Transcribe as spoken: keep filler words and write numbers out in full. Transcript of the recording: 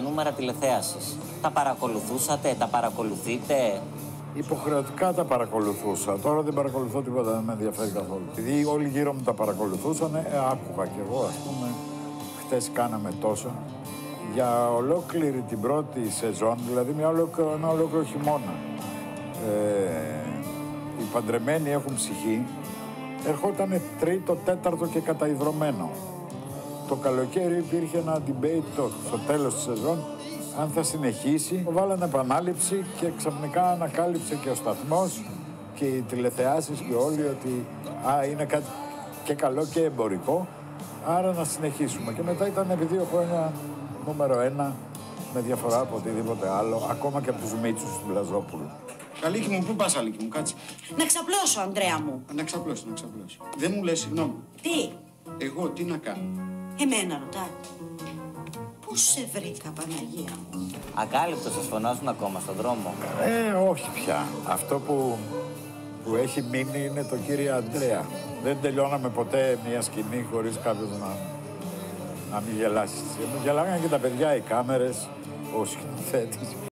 νούμερα τηλεθέασης. Τα παρακολουθούσατε, τα παρακολουθείτε? Υποχρεωτικά τα παρακολουθούσα. Τώρα δεν παρακολουθώ τίποτα, δεν με ενδιαφέρει καθόλου. Επειδή όλοι γύρω μου τα παρακολουθούσαν, ε, άκουγα κι εγώ, ας πούμε. Χτες κάναμε τόσο. Για ολόκληρη την πρώτη σεζόν, δηλαδή μια ολόκληρο, ένα ολόκληρο χειμώνα. Ε, οι παντρεμένοι έχουν ψυχή. Ερχόταν τρίτο, τέταρτο και καταϊδρωμένο. Το καλοκαίρι υπήρχε ένα debate το, στο τέλος της σεζόν αν θα συνεχίσει. Βάλανε επανάληψη και ξαφνικά ανακάλυψε και ο σταθμός και οι τηλεθεάσεις και όλοι ότι α, είναι κάτι και καλό και εμπορικό, άρα να συνεχίσουμε. Και μετά ήταν επί δύο χρόνια νούμερο ένα με διαφορά από οτιδήποτε άλλο, ακόμα και από τους Μίτσους του Μπλαζόπουλου. Αλίκη μου, πού πας, Αλίκη μου, κάτσε. Να ξαπλώσω, Ανδρέα μου. Να ξαπλώσω, να ξαπλώσω. Δεν μου λες συγγνώμη. Τι? Εγώ τι να κάνω? Εμένα ρωτά. Πού σε βρήκα, Παναγία μου? Ακάλυπτος, σας φωνάζουν ακόμα στον δρόμο? Ε, όχι πια. Αυτό που, που έχει μείνει είναι το κύριο Ανδρέα. Δεν τελειώναμε ποτέ μια σκηνή χωρίς κάποιος να, να μην γελάσει. Γελάγανε και τα παιδιά, οι κάμερες, ο σκηνοθέτης.